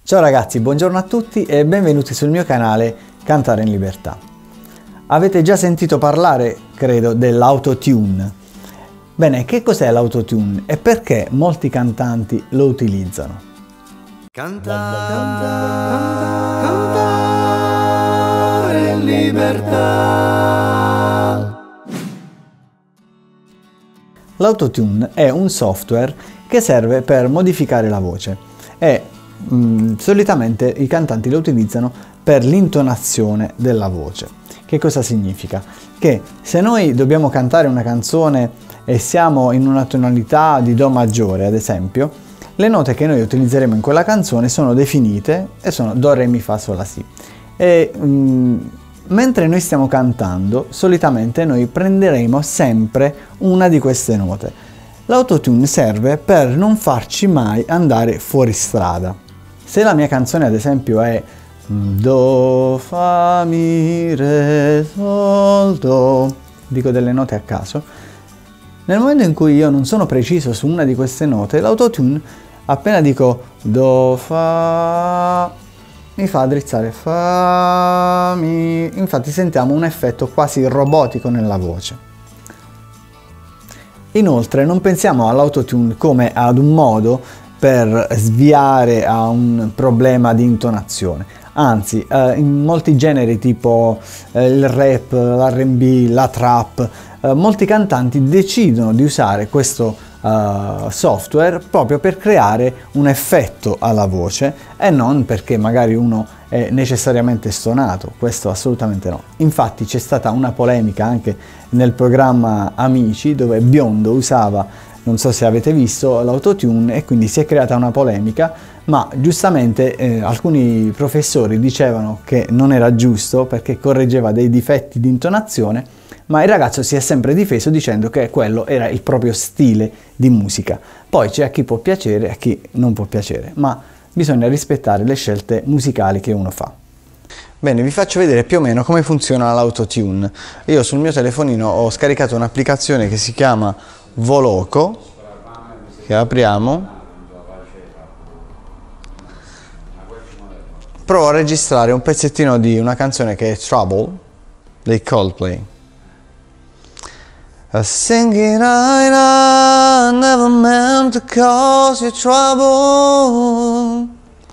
Ciao ragazzi, buongiorno a tutti e benvenuti sul mio canale Cantare in Libertà. Avete già sentito parlare, credo, dell'autotune. Bene, che cos'è l'autotune e perché molti cantanti lo utilizzano? Cantare in libertà. L'autotune è un software che serve per modificare la voce e solitamente i cantanti lo utilizzano per l'intonazione della voce. Che cosa significa? Che se noi dobbiamo cantare una canzone e siamo in una tonalità di Do maggiore, ad esempio, le note che noi utilizzeremo in quella canzone sono definite e sono Do, Re, Mi, Fa, Sol, La, Si. E mentre noi stiamo cantando, solitamente noi prenderemo sempre una di queste note. L'autotune serve per non farci mai andare fuori strada. Se la mia canzone ad esempio è Do, Fa, Mi, Re, Sol, Do, dico delle note a caso, nel momento in cui io non sono preciso su una di queste note, l'autotune appena dico Do, Fa, mi fa drizzare Fa, Mi, infatti sentiamo un effetto quasi robotico nella voce. Inoltre non pensiamo all'autotune come ad un modo per sviare a un problema di intonazione, anzi in molti generi tipo il rap, l'R&B, la trap, molti cantanti decidono di usare questo software proprio per creare un effetto alla voce e non perché magari uno è necessariamente stonato, questo assolutamente no. Infatti c'è stata una polemica anche nel programma Amici dove Biondo usava, non so se avete visto, l'autotune e quindi si è creata una polemica, ma giustamente alcuni professori dicevano che non era giusto perché correggeva dei difetti di intonazione, ma il ragazzo si è sempre difeso dicendo che quello era il proprio stile di musica. Poi c'è a chi può piacere e a chi non può piacere, ma bisogna rispettare le scelte musicali che uno fa. Bene, vi faccio vedere più o meno come funziona l'autotune. Io sul mio telefonino ho scaricato un'applicazione che si chiama Voloco, che apriamo. Provo a registrare un pezzettino di una canzone che è Trouble dei Coldplay. Singing I never meant to cause you trouble.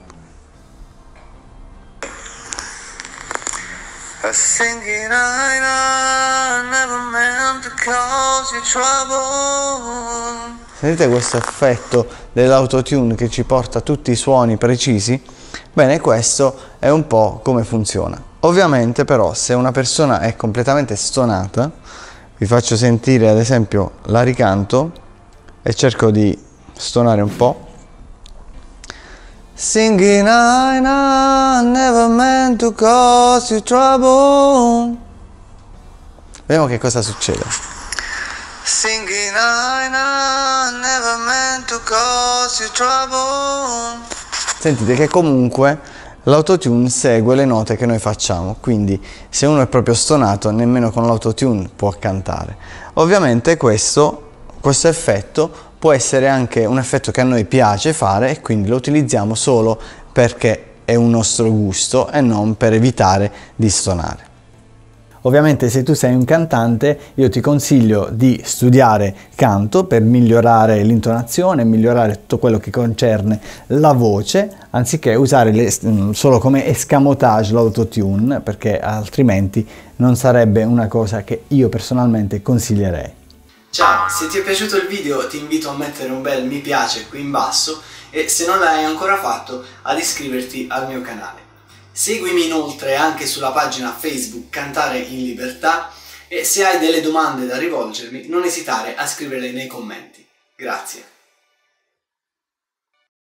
Singing I never meant to cause you trouble. Sentite questo effetto dell'autotune che ci porta a tutti i suoni precisi? Bene, questo è un po' come funziona. Ovviamente però se una persona è completamente stonata, vi faccio sentire ad esempio la ricanto e cerco di stonare un po'. Singing I never meant to cause you trouble. Vediamo che cosa succede. Singing I never meant to cause you trouble. Sentite che comunque l'autotune segue le note che noi facciamo, quindi se uno è proprio stonato nemmeno con l'autotune può cantare. Ovviamente questo effetto può essere anche un effetto che a noi piace fare e quindi lo utilizziamo solo perché è un nostro gusto e non per evitare di stonare. Ovviamente se tu sei un cantante io ti consiglio di studiare canto per migliorare l'intonazione, migliorare tutto quello che concerne la voce, anziché usare solo come escamotage l'autotune, perché altrimenti non sarebbe una cosa che io personalmente consiglierei. Ciao, se ti è piaciuto il video ti invito a mettere un bel mi piace qui in basso e se non l'hai ancora fatto ad iscriverti al mio canale. Seguimi inoltre anche sulla pagina Facebook Cantare in Libertà e se hai delle domande da rivolgermi non esitare a scriverle nei commenti. Grazie.